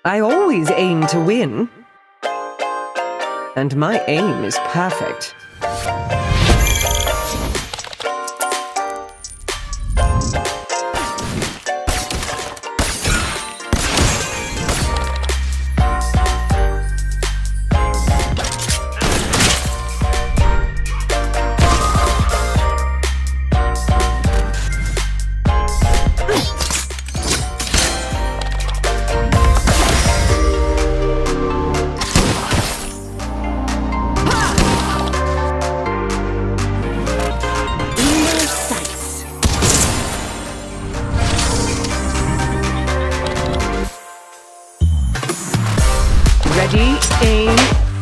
I always aim to win. And my aim is perfect. Ready, aim.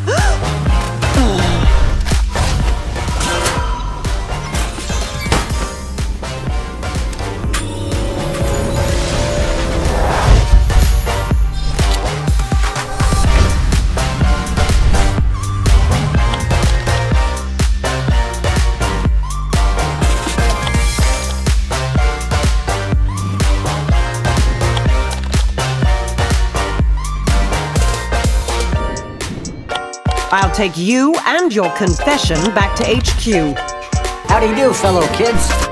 I'll take you and your confession back to HQ. How do you do, fellow kids?